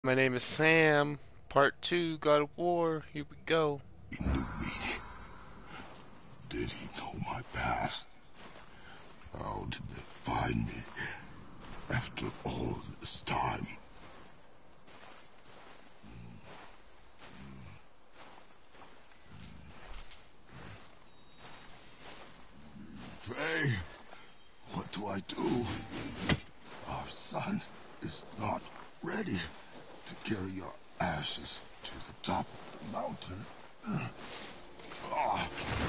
My name is Sam. Part 2, God of War. Here we go. He knew me. Did he know my past? How did they find me after all this time? Faye, what do I do? Our son is not ready to carry your ashes to the top of the mountain. Ah.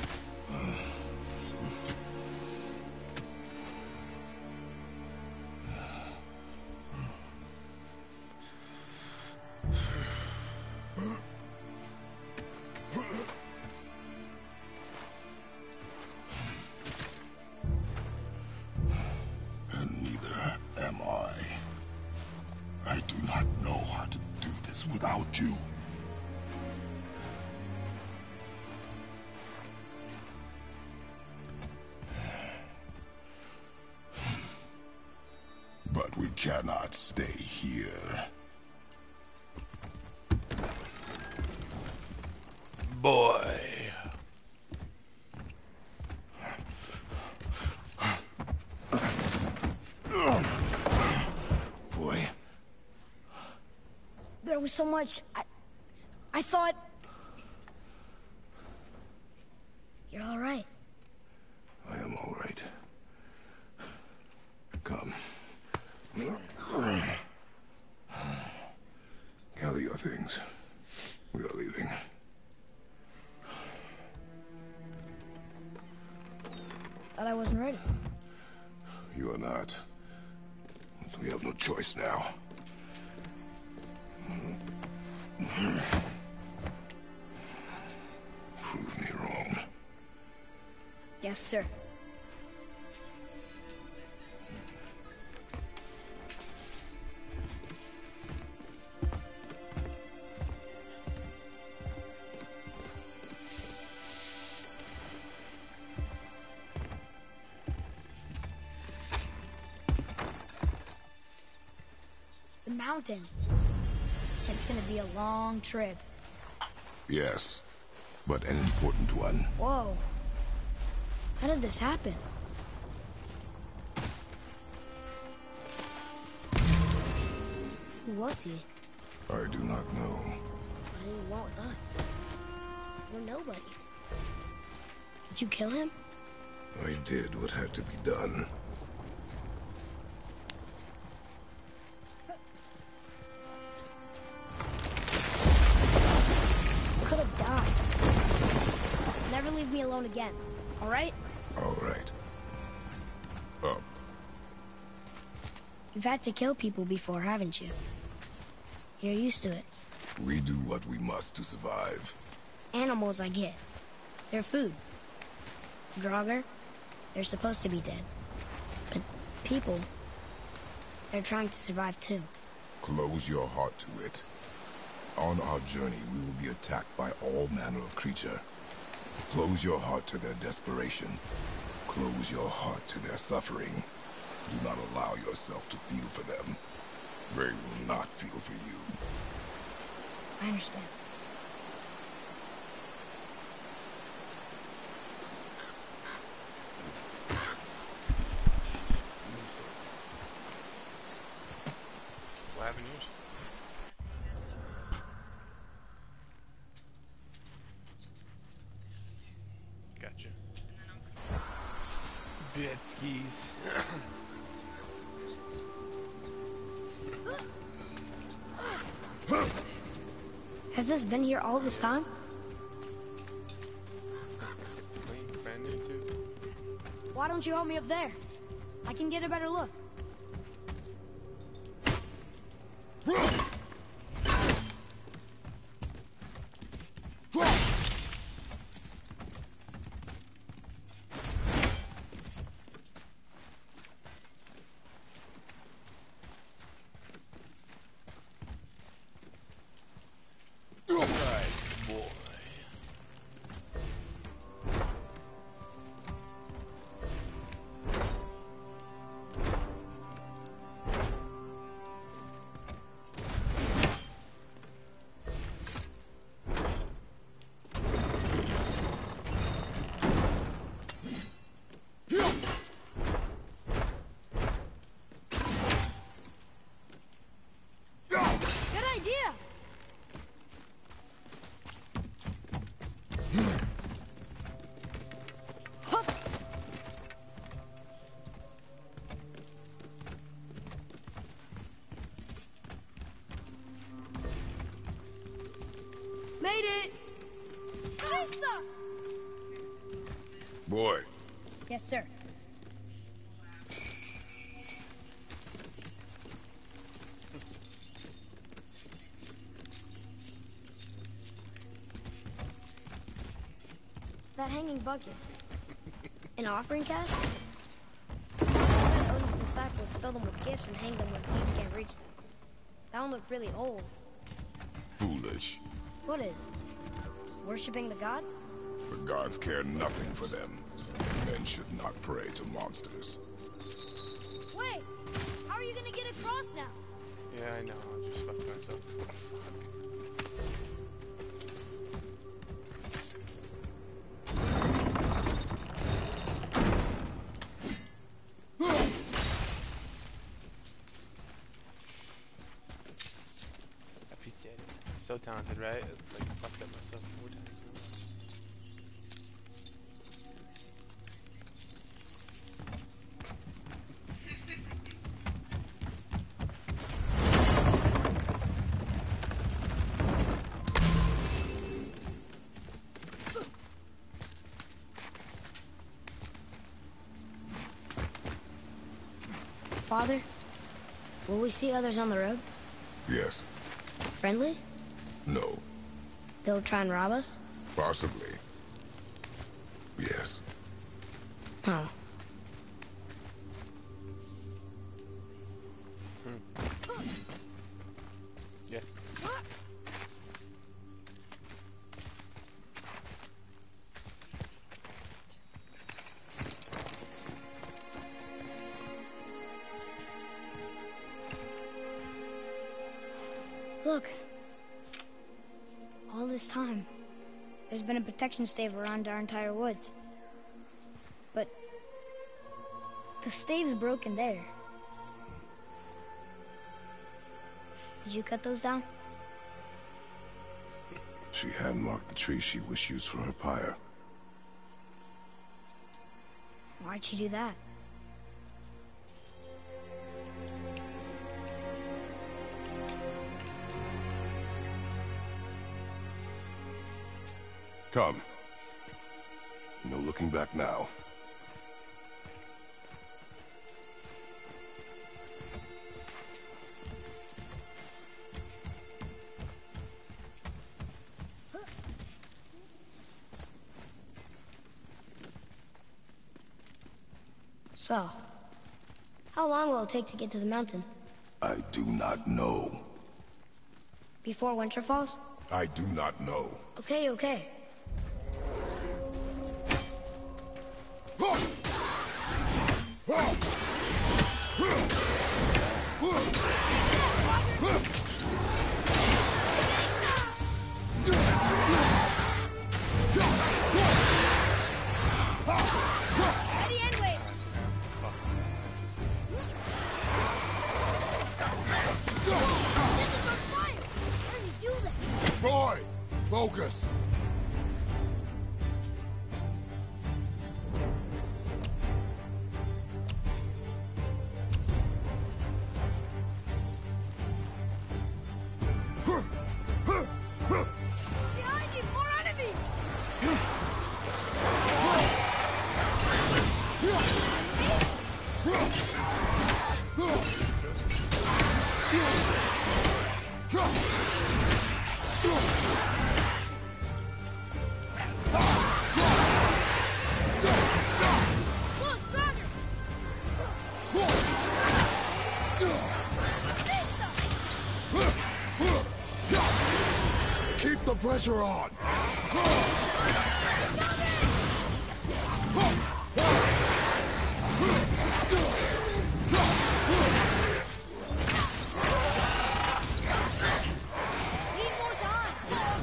And neither am I. I do not know how to do this without you. But we cannot stay here. Boy. Boy. There was so much. I thought. You're all right. I am all right. Come. Gather your things. We are leaving. Thought I wasn't ready. You are not. We have no choice now. Prove me wrong. Yes, sir. The mountain. It's gonna be a long trip. Yes, but an important one. Whoa. How did this happen? Who was he? I do not know. What did he want with us? We're nobodies. Did you kill him? I did what had to be done. Could have died. Never leave me alone again, all right? All right. Up. You've had to kill people before, haven't you? You're used to it. We do what we must to survive. Animals, I get. They're food. Draugr, they're supposed to be dead. But people, they're trying to survive too. Close your heart to it. On our journey, we will be attacked by all manner of creature. Close your heart to their desperation. Close your heart to their suffering. Do not allow yourself to feel for them. They will not feel for you. I understand. What happened yours? Gotcha. Bitskis. Has this been here all this time? It's clean, brand new too. Why don't you help me up there? I can get a better look. Alright, boy. it! Krista! Boy, Yes, sir. That hanging bucket. An offering cask? Odin's disciples fill them with gifts and hang them when thieves can't reach them. That one looked really old. foolish. What is? Worshipping the gods? The gods care nothing for them. Men should not pray to monsters. Wait! How are you gonna get across now? Yeah, I know. I'll just fuck myself. Appreciate it. So talented, right? Like, fucked up myself 4 times. Father, will we see others on the road? Yes. Friendly? No. They'll try and rob us? Possibly. Yes. Oh. Yeah. Look. All this time, there's been a protection stave around our entire woods. But the stave's broken there. Did you cut those down? She hand marked the tree she wished used for her pyre. Why'd she do that? Come. No looking back now. So, how long will it take to get to the mountain? I do not know. Before winter falls? I do not know. Okay, okay. Ready and wait! This is on fire! How does he do that? Roy! Focus! Behind you! More enemies! Look, Draugr! Keep the pressure on! Need more time!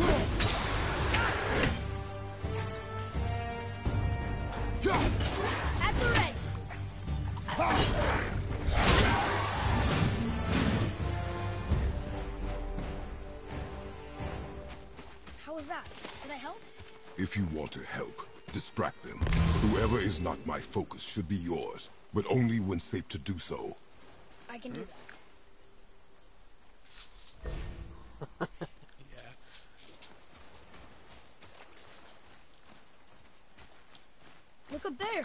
At the ready! How was that? Did I help? If you want to help, distract them. Whoever is not my focus should be yours, but only when safe to do so. I can do that. Yeah. here.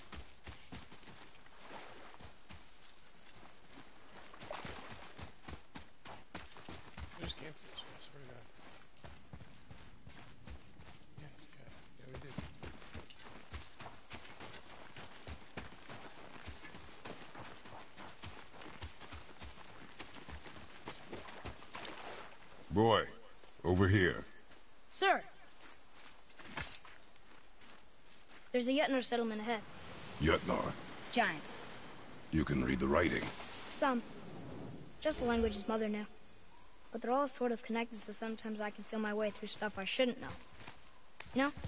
There's campfish, I swear to God. Yeah, we did. Boy, over here. Sir! There's a Yetnar settlement ahead. Yetnar, Giants. you can read the writing. Some. Just the language his mother knew. But they're all sort of connected, so sometimes I can feel my way through stuff I shouldn't know. You know?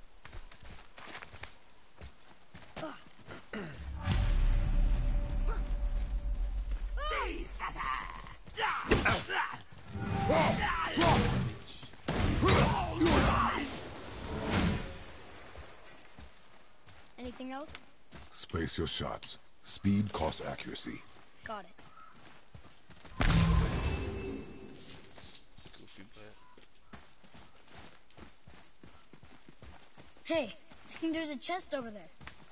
Anything else? Space your shots. Speed costs accuracy. Got it. Goofy butt. Hey, I think there's a chest over there.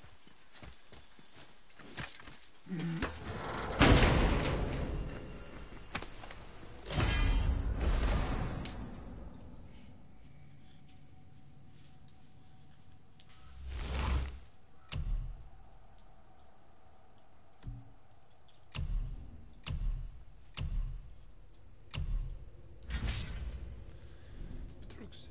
Petruxi.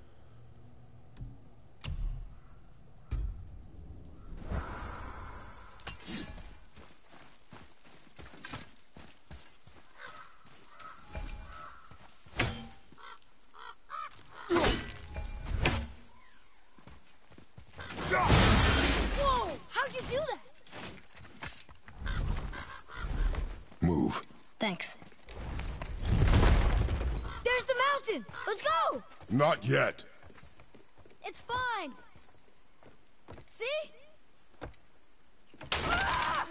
Whoa! How'd you do that? Move. Thanks. There's the mountain! Let's go! Not yet. It's fine. See? Ah!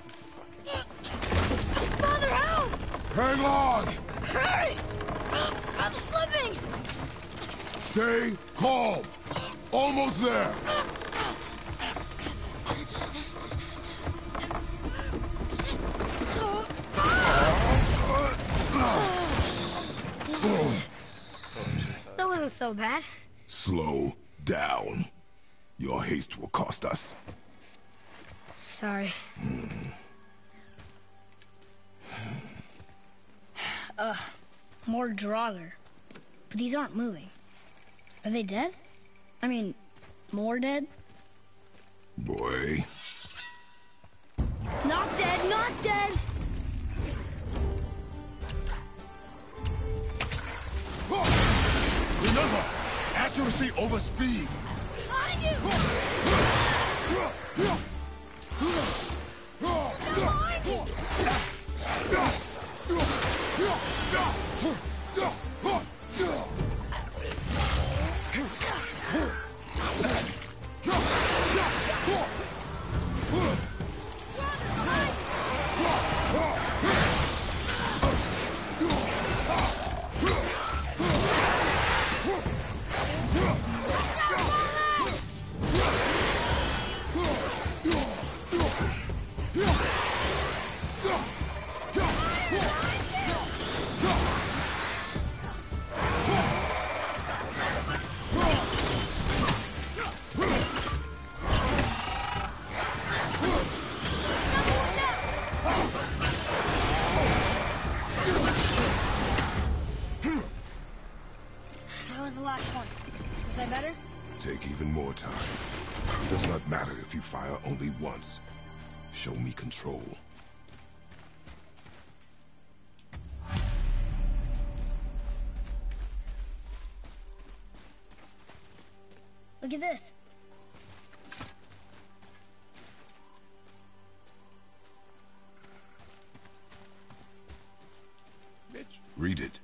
Father, help! Hang on! Hurry! I'm slipping! Stay calm. Almost there. That wasn't so bad. Slow down. Your haste will cost us. Sorry. More Draugr. But these aren't moving. Are they dead? I mean, more dead? Boy. Not dead, not dead! Remember, accuracy over speed. Behind you! Behind you! That was the last one. Was I better? Take even more time. It does not matter if you fire only once. Show me control. Look at this. Bitch. Read it.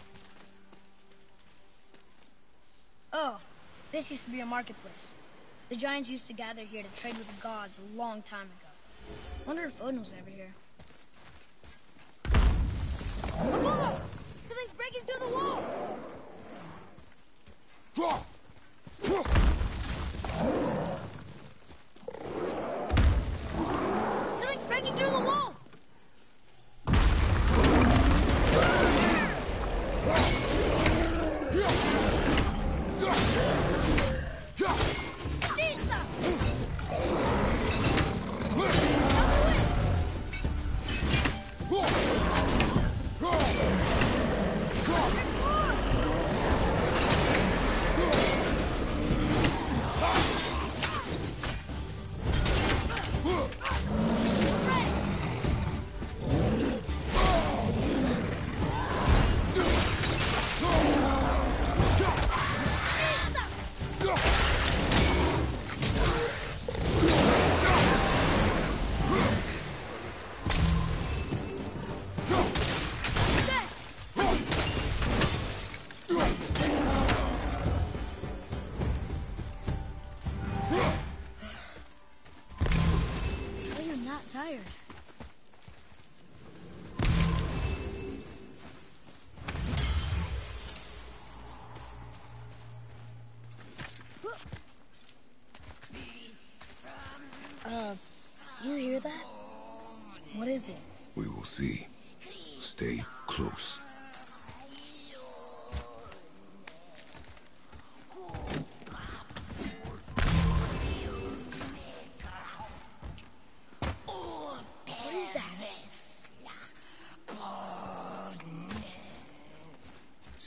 Oh, this used to be a marketplace. The Giants used to gather here to trade with the gods a long time ago. Wonder if Odin was ever here. Whoa! Something's breaking through the wall!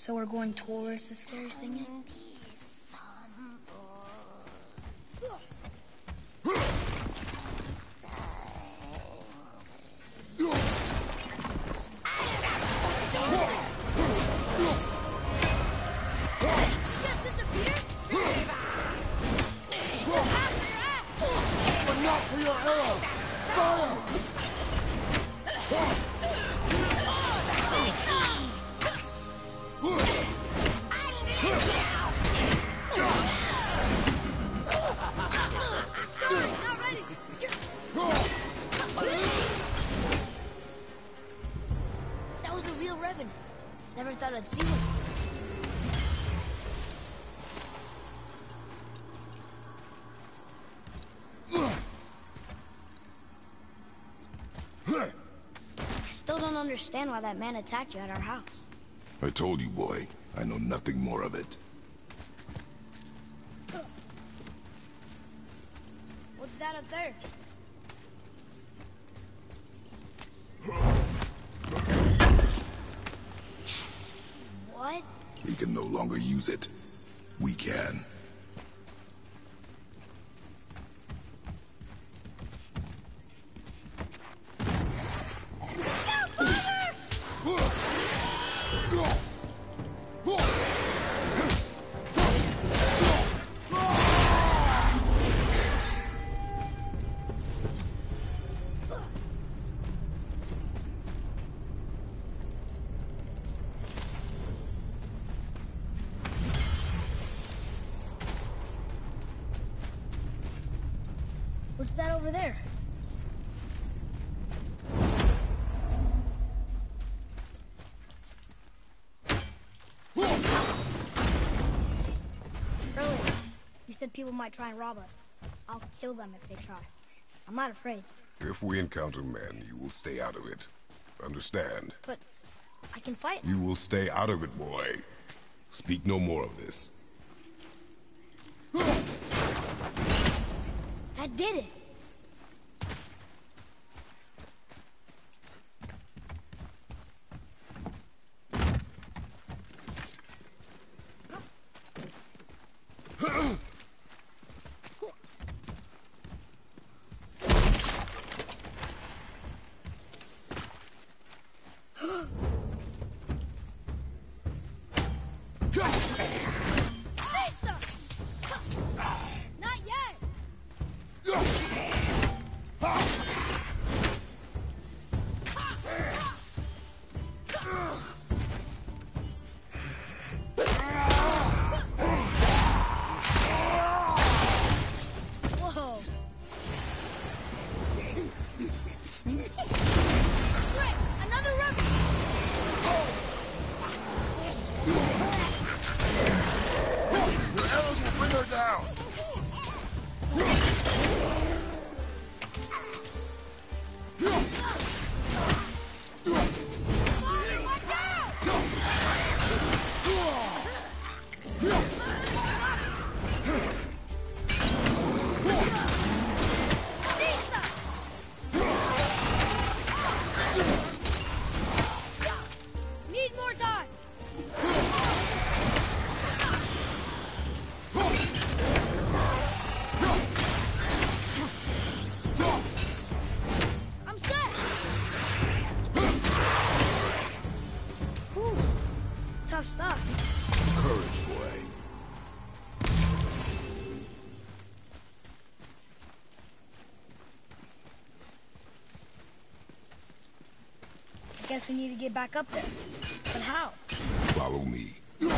So we're going towards the scary singing? That was a real revenant. Never thought I'd see one. I still don't understand why that man attacked you at our house. I told you, boy. I know nothing more of it. What's that up there? What? He can no longer use it. We can. What's that over there? Earlier, you said people might try and rob us. I'll kill them if they try. I'm not afraid. If we encounter men, you will stay out of it. Understand? But I can fight. You will stay out of it, boy. Speak no more of this. That did it. Not yet! Whoa. Great! Another revenant! Your arrows will bring her down! Father, watch out! Need more time! I'm set! Whew. Tough stuff. Courage, boy. I guess we need to get back up there. But how? Follow me.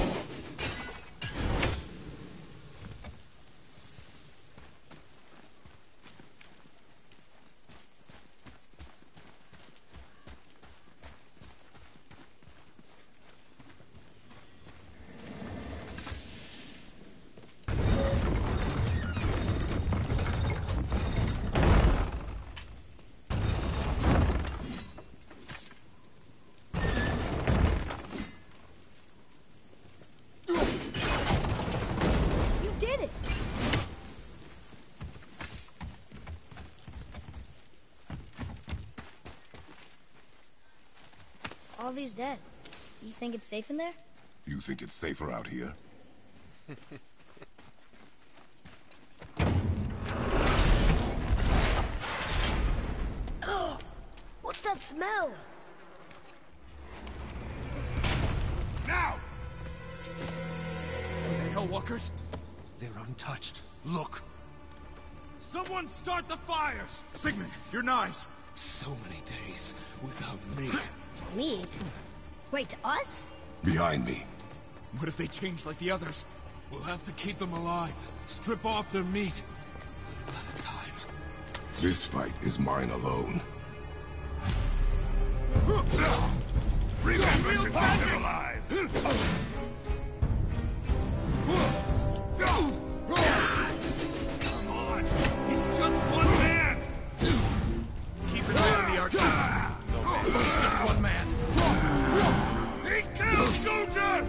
You did it! All these dead. You think it's safe in there? You think it's safer out here? Oh, what's that smell? Now! Are they Hellwalkers? They're untouched. Look! Someone start the fires! Sigmund, your knives! So many days without meat. Meat? Wait, us? Behind me. What if they change like the others? We'll have to keep them alive. Strip off their meat. A little at a time. This fight is mine alone. Remember to keep them alive! Come on! He's just one man! Keep an eye on the archer. He's just one man. He killed Gunter!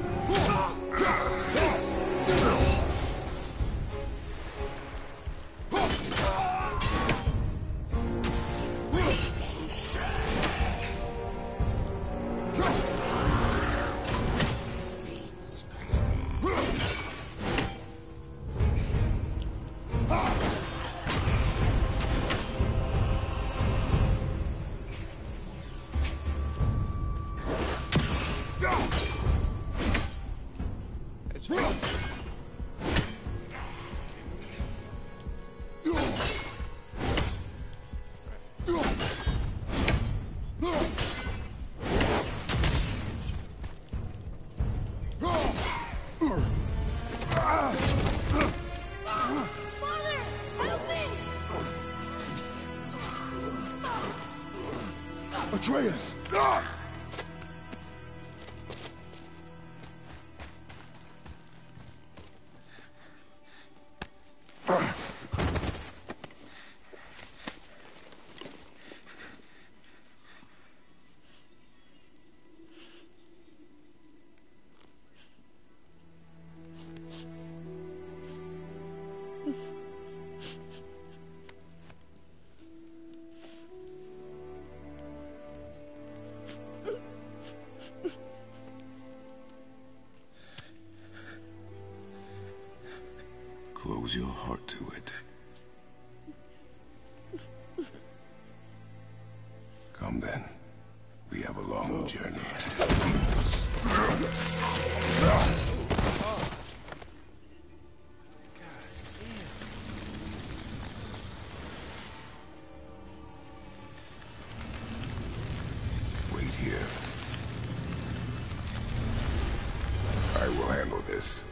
Father, help me! Atreus! Close your heart to it. Come then. We have a long journey. Wait here. I will handle this.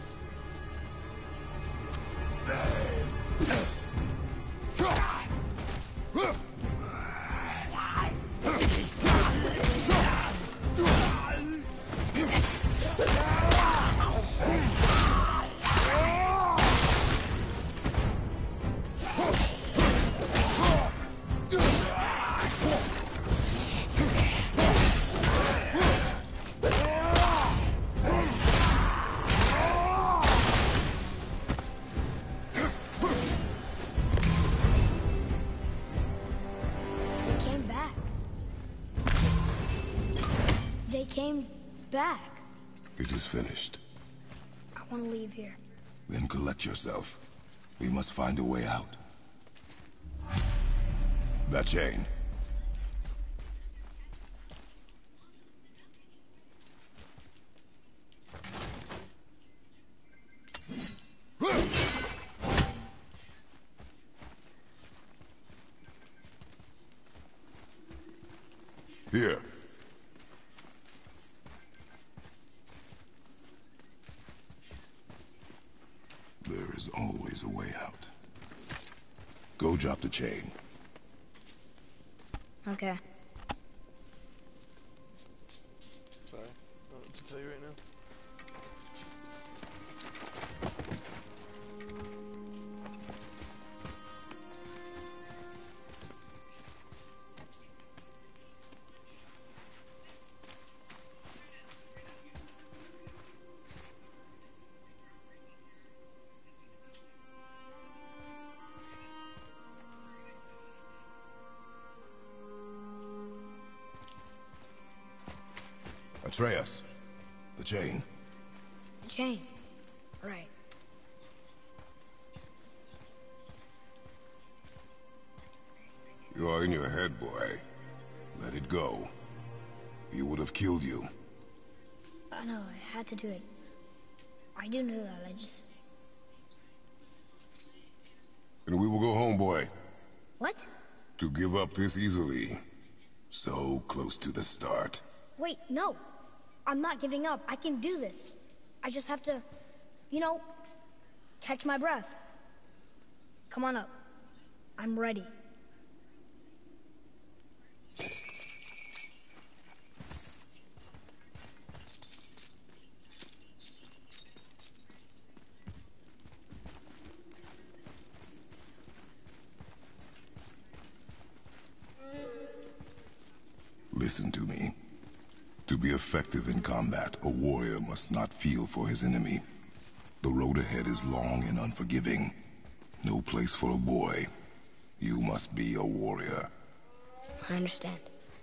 They came back. It is finished. I want to leave here. Then collect yourself. We must find a way out. That chain. Here. There is always a way out. Go drop the chain. Okay. Sorry. I don't know what to tell you right now. Atreus, the chain. The chain. Right. You are in your head, boy. Let it go. He would have killed you. I know, I had to do it. I do know that, I just... And we will go home, boy. What? To give up this easily. So close to the start. Wait, no. I'm not giving up. I can do this. I just have to, you know, catch my breath. Come on up. I'm ready. Listen to me. To be effective in combat, a warrior must not feel for his enemy. The road ahead is long and unforgiving. No place for a boy. You must be a warrior. I understand.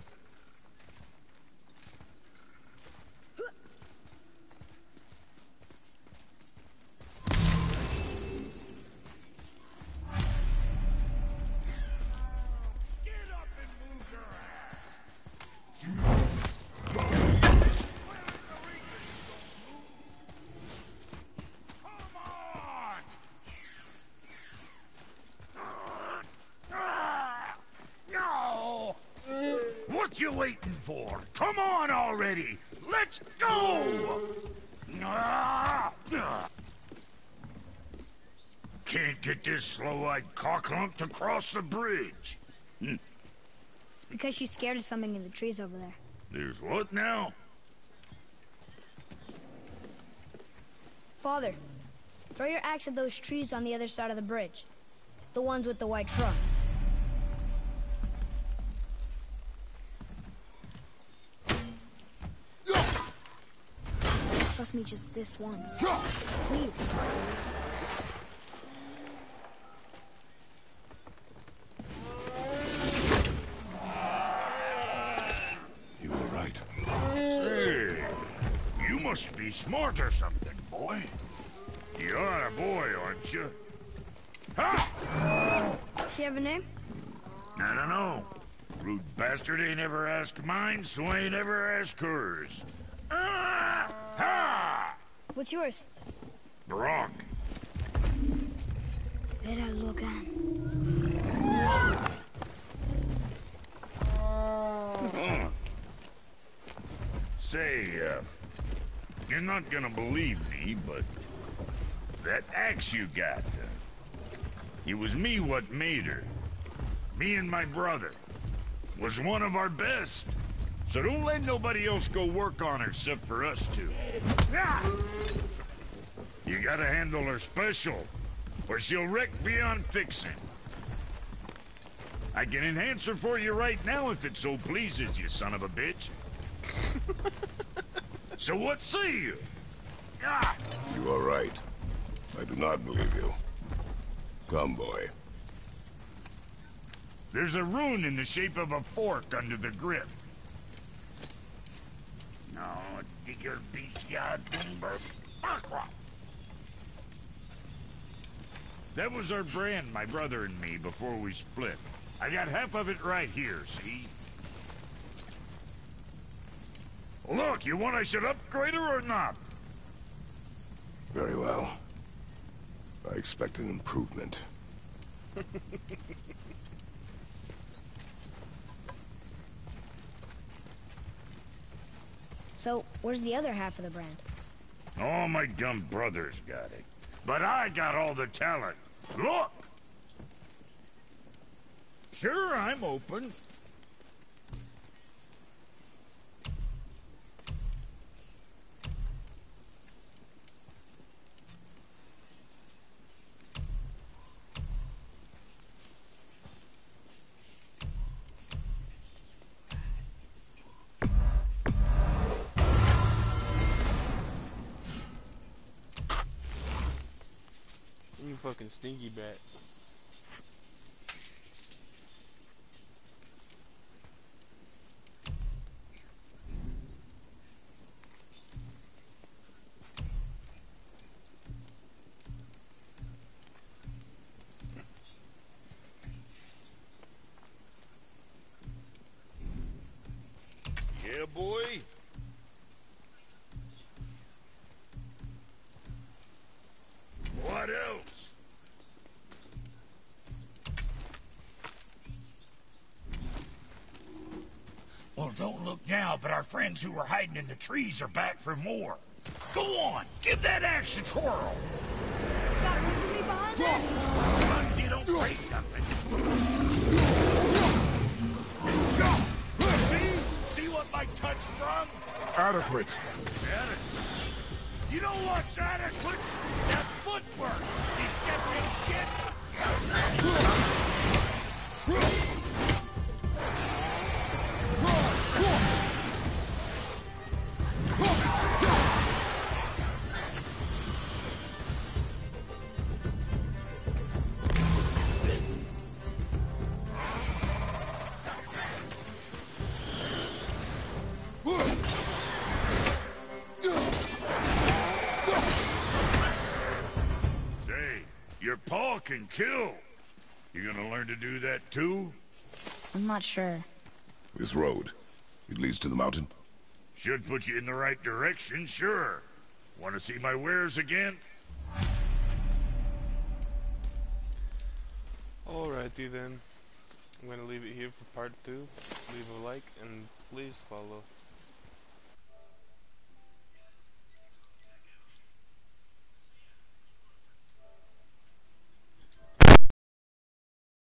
What you waiting for? Come on already! Let's go! Can't get this slow-eyed cocklump to cross the bridge. It's because she's scared of something in the trees over there. There's what now? Father, throw your axe at those trees on the other side of the bridge. The ones with the white trunks. Trust me just this once. Please. You were right. Say, you must be smart or something, boy. You are a boy, aren't you? Ha! She have a name? I don't know. Rude bastard ain't ever asked mine, so ain't ever asked hers. Ha! What's yours? Brock. Vera Logan. Say, you're not gonna believe me, but that axe you got, it was me what made her. Me and my brother. Was one of our best. So don't let nobody else go work on her except for us two. You gotta handle her special, or she'll wreck beyond fixing. I can enhance her for you right now if it so pleases you, son of a bitch. So what say you? You are right. I do not believe you. Come, boy. There's a rune in the shape of a fork under the grip. No, digger beast That was our brand, my brother and me, before we split. I got half of it right here, see? Look, you want I should upgrade her or not? Very well. I expect an improvement. So, where's the other half of the brand? All my dumb brothers got it. But I got all the talent. Look! Sure, I'm open. You fucking stinky bat. friends who were hiding in the trees are back for more. Go on, give that axe a twirl. Got Ripley behind us? As long as you don't break nothing. See what my touch sprung? Adequate. You know what's adequate? That footwork. You stepped in shit. Say, your paw can kill. You gonna learn to do that too? I'm not sure. This road, it leads to the mountain? Should put you in the right direction, sure. Want to see my wares again? Alrighty then. I'm gonna leave it here for part 2. Leave a like and please follow.